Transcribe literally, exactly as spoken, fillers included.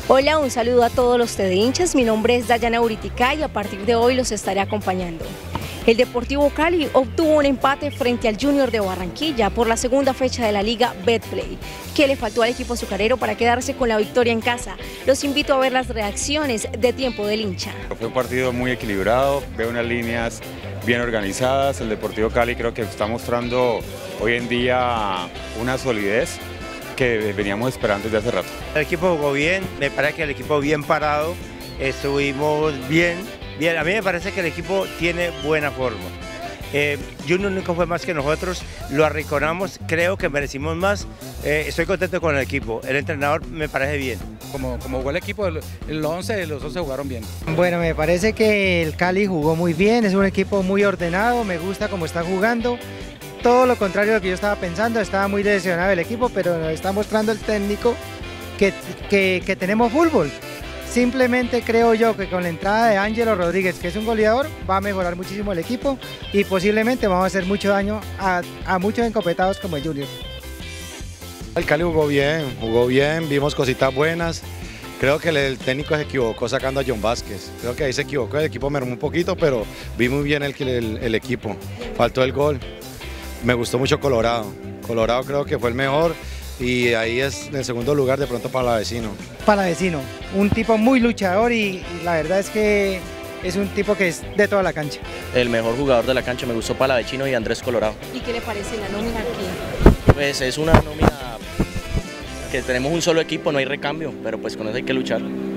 Hola, un saludo a todos los telehinchas, mi nombre es Dayana Uritica y a partir de hoy los estaré acompañando. El Deportivo Cali obtuvo un empate frente al Junior de Barranquilla por la segunda fecha de la Liga Betplay. ¿Qué le faltó al equipo azucarero para quedarse con la victoria en casa? Los invito a ver las reacciones de Tiempo del Hincha. Fue un partido muy equilibrado, veo unas líneas bien organizadas. El Deportivo Cali creo que está mostrando hoy en día una solidez que veníamos esperando desde hace rato. El equipo jugó bien, me parece que el equipo bien parado, estuvimos bien, bien. A mí me parece que el equipo tiene buena forma. Eh, Junior nunca fue más que nosotros, lo arrinconamos, creo que merecimos más, eh, estoy contento con el equipo, el entrenador me parece bien. Como, como jugó el equipo, el once, los once jugaron bien. Bueno, me parece que el Cali jugó muy bien, es un equipo muy ordenado, me gusta cómo está jugando. Todo lo contrario de lo que yo estaba pensando, estaba muy lesionado el equipo, pero nos está mostrando el técnico que, que, que tenemos fútbol. Simplemente creo yo que con la entrada de Ángelo Rodríguez, que es un goleador, va a mejorar muchísimo el equipo y posiblemente vamos a hacer mucho daño a, a muchos encopetados como el Junior. El Cali jugó bien, jugó bien, vimos cositas buenas. Creo que el técnico se equivocó sacando a John Vázquez. Creo que ahí se equivocó, el equipo mermó un poquito, pero vi muy bien el, el, el equipo. Faltó el gol. Me gustó mucho Colorado. Colorado creo que fue el mejor y ahí es en el segundo lugar de pronto Palavecino. Palavecino, un tipo muy luchador y, y la verdad es que es un tipo que es de toda la cancha. El mejor jugador de la cancha me gustó Palavecino y Andrés Colorado. ¿Y qué le parece la nómina aquí? Pues es una nómina que tenemos un solo equipo, no hay recambio, pero pues con eso hay que luchar.